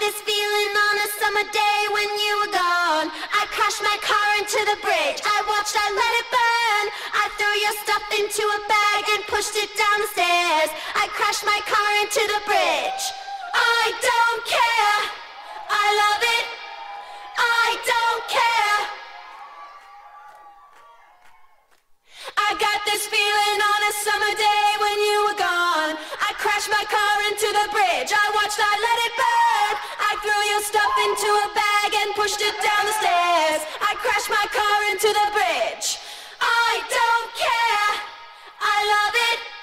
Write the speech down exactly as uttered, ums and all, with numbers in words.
this feeling on a summer day when you were gone. I crashed my car into the bridge. I watched, I let it burn. I threw your stuff into a bag and pushed it down the stairs. I crashed my car into the bridge. I don't care. I love it. I don't care. I got this feeling on a summer day when you were gone. I crashed my car into the bridge. I watched, I let it burn. I threw your stuff into a bag and pushed it down the stairs. I crashed my car into the bridge. I don't care. I love it.